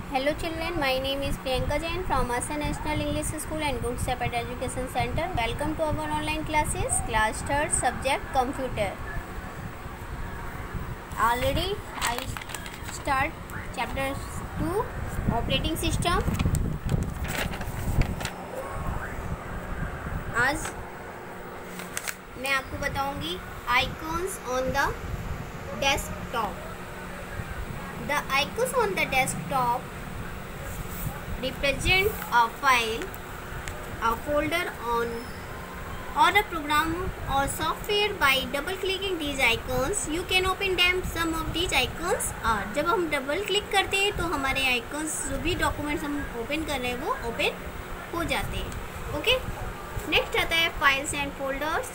Hello children, my name is Priyanka Jain from Asha National English School and Good Shepherd Education Center. Welcome to our online classes, class 3rd, subject computer. Already I start chapter 2, operating system. आज मैं आपको बताऊंगी icons on the desktop. The icons on the desktop represent a file, a folder on or a program or software. By double clicking these icons you can open them. Some of these icons are, जब हम double click करते हैं तो हमारे icons जो भी documents हम open कर रहे हैं वो ओपन हो जाते हैं. ओके, नेक्स्ट आता है files and folders.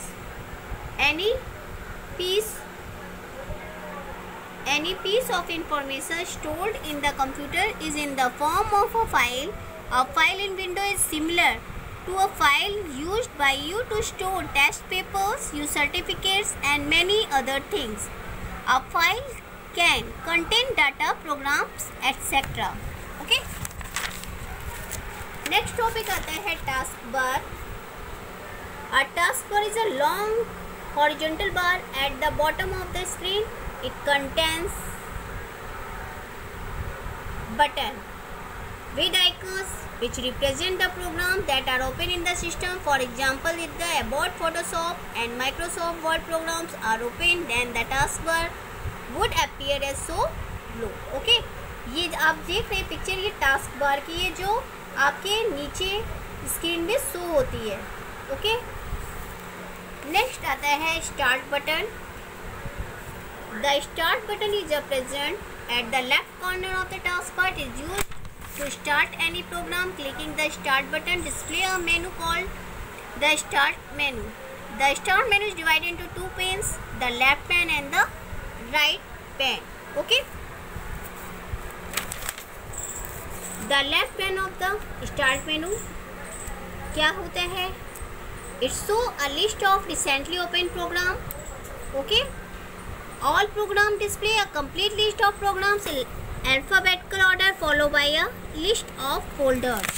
Any piece of information stored in the computer is in the form of a file. A file in Windows is similar to a file used by you to store test papers, your certificates and many other things. A file can contain data, programs, etc. Okay. Next topic आता है task bar. A task bar is a long horizontal bar at the bottom of the screen. It contains button with icons which represent the programs that are open in the system. For example, if the above Photoshop and Microsoft Word programs are open, then the taskbar would appear as so below. Okay, ये आप देख रहे हैं picture, ये task bar की है जो आपके नीचे स्क्रीन में शो होती है. ओके, नेक्स्ट आता है start button. The start button is present at the left corner of the taskbar. It is used to start any program. Clicking the start button display a menu called the start menu. The start menu is divided into two panes, the left pane and the right pane. Okay. The left pane of the start menu क्या होता है? It shows a list of recently opened program. Okay. All program display a complete list of programs in alphabetical order followed by a list of folders.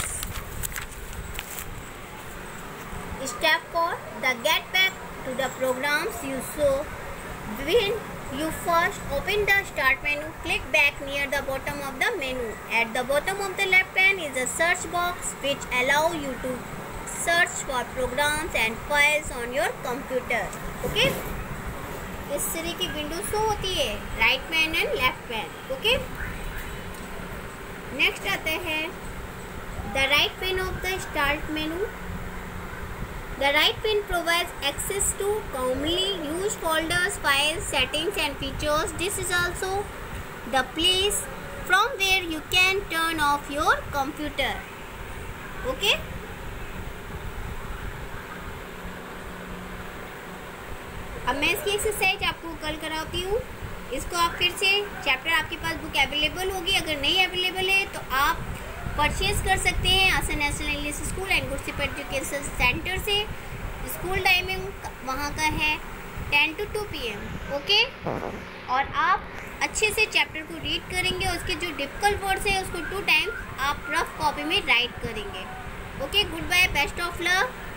Step 4. The get back to the programs you saw when you first open the start menu. Click back near the bottom of the menu. At the bottom of the left pane is a search box which allow you to search for programs and files on your computer. Okay. इस तरह की window show होती है, right pane and left pane. Okay, next आता है the right pane of the start menu. The right pane provides access to commonly used folders, files, settings and features. This is also the place from where you can turn off your computer. Okay, अब मैं इसकी exercise आपको कल कराती हूँ. इसको आप फिर से चैप्टर आपके पास बुक अवेलेबल होगी. अगर नहीं अवेलेबल है तो आप परचेज कर सकते हैं Asha National English School and Good Shepherd Education Centre से. स्कूल टाइमिंग वहाँ का है 10 to 2 PM. ओके, और आप अच्छे से चैप्टर को रीड करेंगे और उसके जो डिफिकल्ट वर्ड्स हैं उसको 2 टाइम्स आप रफ कॉपी में राइट करेंगे. Okay, goodbye, best of luck.